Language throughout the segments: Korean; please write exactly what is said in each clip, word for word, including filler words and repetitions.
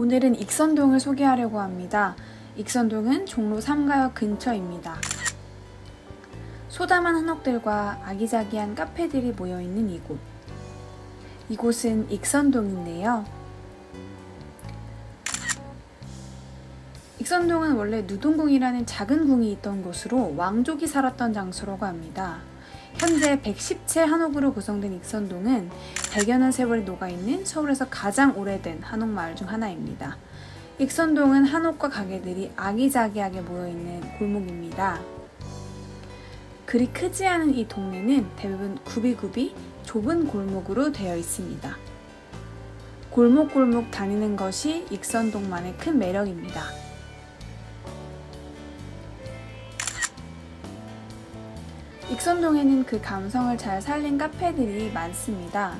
오늘은 익선동을 소개하려고 합니다. 익선동은 종로 삼가역 근처입니다. 소담한 한옥들과 아기자기한 카페들이 모여있는 이곳. 이곳은 익선동인데요. 익선동은 원래 누동궁이라는 작은 궁이 있던 곳으로 왕족이 살았던 장소라고 합니다. 현재 백십 채 한옥으로 구성된 익선동은 백여 년 세월이 녹아있는 서울에서 가장 오래된 한옥마을 중 하나입니다. 익선동은 한옥과 가게들이 아기자기하게 모여있는 골목입니다. 그리 크지 않은 이 동네는 대부분 굽이굽이 좁은 골목으로 되어 있습니다. 골목골목 다니는 것이 익선동만의 큰 매력입니다. 익선동에는 그 감성을 잘 살린 카페들이 많습니다.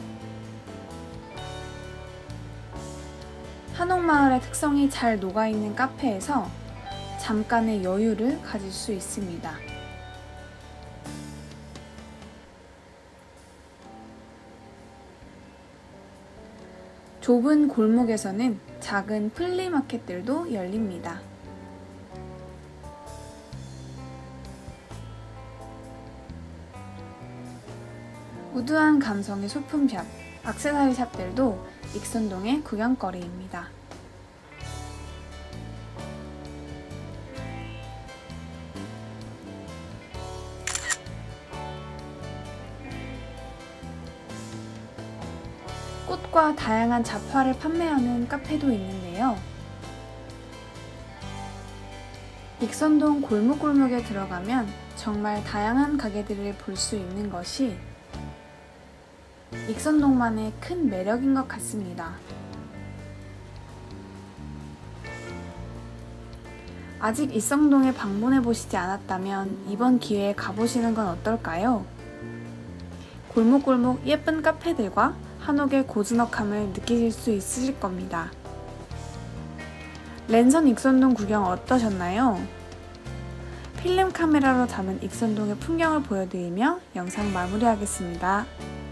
한옥마을의 특성이 잘 녹아있는 카페에서 잠깐의 여유를 가질 수 있습니다. 좁은 골목에서는 작은 플리마켓들도 열립니다. 우드한 감성의 소품샵, 액세서리 샵들도 익선동의 구경거리입니다. 꽃과 다양한 잡화를 판매하는 카페도 있는데요. 익선동 골목골목에 들어가면 정말 다양한 가게들을 볼 수 있는 것이 익선동만의 큰 매력인 것 같습니다. 아직 익선동에 방문해보시지 않았다면 이번 기회에 가보시는 건 어떨까요? 골목골목 예쁜 카페들과 한옥의 고즈넉함을 느끼실 수 있으실 겁니다. 랜선 익선동 구경 어떠셨나요? 필름 카메라로 담은 익선동의 풍경을 보여드리며 영상 마무리하겠습니다.